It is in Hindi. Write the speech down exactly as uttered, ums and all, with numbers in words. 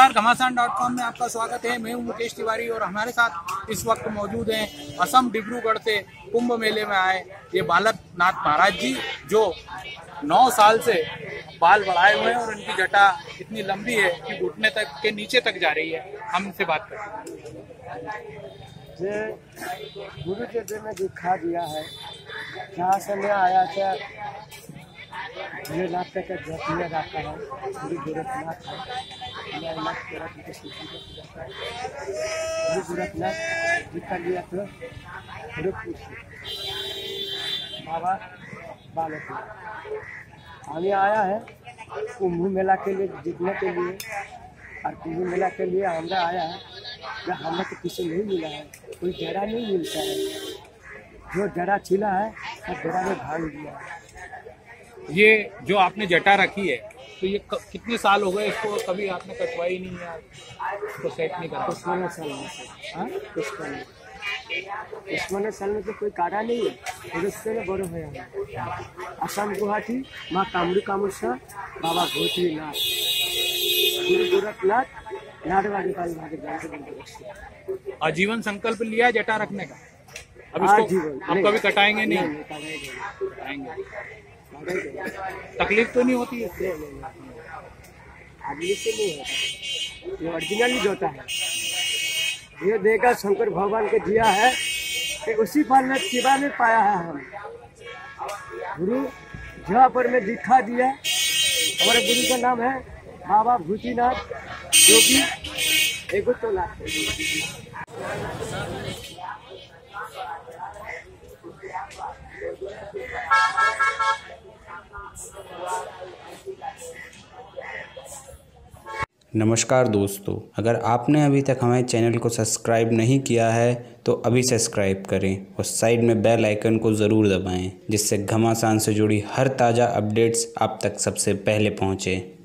नमस्कार, घमासान डॉट कॉम में आपका स्वागत है। मैं हूं मुकेश तिवारी और हमारे साथ इस वक्त मौजूद हैं असम डिब्रूगढ़ से कुंभ मेले में आए ये बालक नाथ महाराज जी, जो नौ साल से बाल बढ़ाए हुए हैं और उनकी जटा इतनी लंबी है कि घुटने तक के नीचे तक जा रही है। हम इनसे बात करते हैं। गुरु जी ने दिखा दिया है, जहाँ से मैं आया था ये नाथ का जतिया रखा है, गुरु गोरखनाथ है। गुरु गोरखनाथ जी का लिया तो गोरखपुर से बाबा बालक हमें आया है कुंभ मेला के लिए जीतने के लिए। और कुंभ मेला के लिए हमरा आया है या हमें तो किसी नहीं मिला है, कोई जरा नहीं मिलता है। जो जरा छिला है सब जरा में भाग दिया है। ये जो आपने जटा रखी है तो ये क, कितने साल हो गए इसको, कभी आपने कटवाई नहीं है, इसको सेट नहीं करता? सोलह साल में हाँ सोलह साल में तो कोई काटा नहीं है। फिर उससे बड़ो है असम गुवाहाटी माँ कामरू कामुसा बाबा भूतनाथ गुरु गोरखनाथ नाटवाड़ी काली भागे आजीवन संकल्प लिया जटा रखने का। अब इसको अब कभी कटाएंगे नहीं, नहीं, कटाएंगे। तकलीफ तो नहीं होती है? तकलीफ तो नहीं होता, ये ओरिजिनली जोता है। ये देगा शंकर भगवान के दिया है कि उसी बाल में शिवा में पाया है। हम गुरु जहाँ पर में दिखा दिया, हमारे गुरु का नाम है बाबा भूतनाथ जोगी एगो टोला। नमस्कार दोस्तों, अगर आपने अभी तक हमारे चैनल को सब्सक्राइब नहीं किया है तो अभी सब्सक्राइब करें और साइड में बेल आइकन को ज़रूर दबाएं, जिससे घमासान से जुड़ी हर ताज़ा अपडेट्स आप तक सबसे पहले पहुँचे।